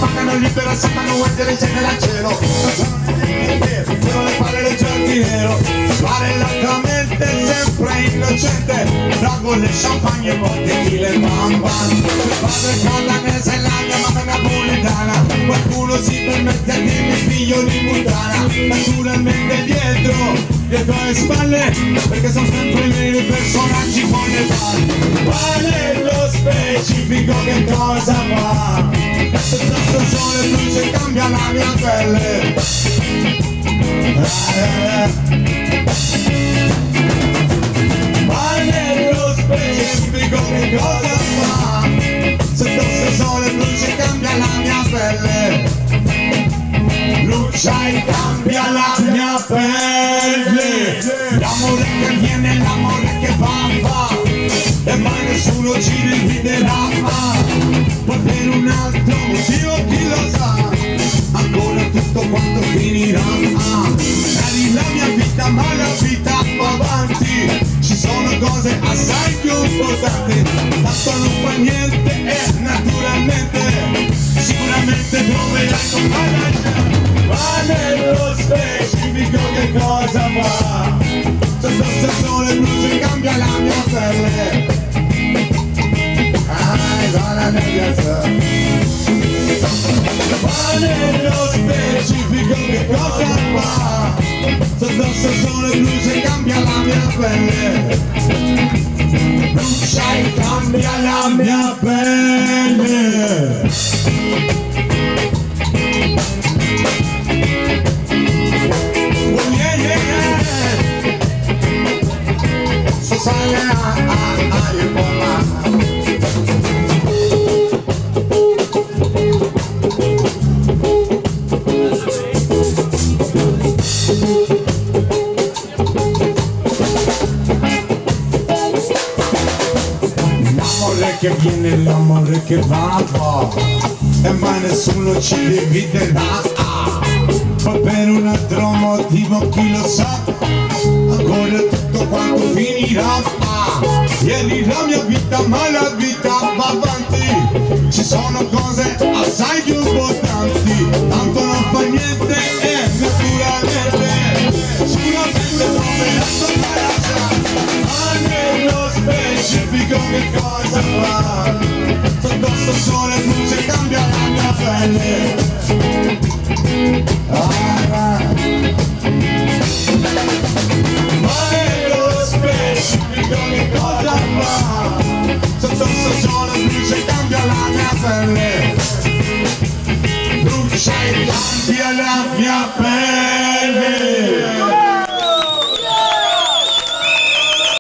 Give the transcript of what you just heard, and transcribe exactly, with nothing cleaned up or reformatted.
mancano libera, sembrano essere scende dal cielo. Sono niente, sono le palle del giardiniero. Fare largamente, sempre innocente, fragole, champagne e bottiglie e bam bam. Mio padre catanese e la mia mamma è napoletana. Qualcuno si permette a dirmi figlio di puttana. Naturalmente dietro, dietro le spalle, perché sono sempre i miei personaggi con le palle. Ma nello specifico che cosa fa? Se il sole luce cambia la mia pelle. Ma nello specifico che cosa fa? Se il sole luce cambia la mia pelle. Lucia e cambia la mia pelle. L'amore che viene, l'amore che va, va. E mai nessuno ci dividerà, ma poi per un altro motivo chi lo sa, ancora tutto quanto finirà. Eri la mia vita ma la vita va avanti, ci sono cose assai più importanti, tanto non fa niente e naturalmente sicuramente troverai con me. Ma nello specifico che cosa fa? Sotto il sole luce cambia la mia pelle. Ai, guarda nel ma nello specifico che cosa fa? Sotto il sole luce cambia la mia pelle. Lucia e cambia la mia pelle. Sale a a a il pomano. L'amore che viene, l'amore che va, va, e mai nessuno ci dividerà. Ma per un altro motivo chi lo sa, ancora tutto quanto finirà. Ah, ieri la mia vita ma la vita va avanti, ci sono cose assai più importanti, tanto non fa niente e naturalmente sicuramente troverà sopra. Ma nello specifico che cosa fa? Sotto sto sole luce cambia la mia pelle. Ah, ma nello specifico che cosa fa? Sotto sto sole luce cambia la mia pelle. Luce cambia la mia pelle.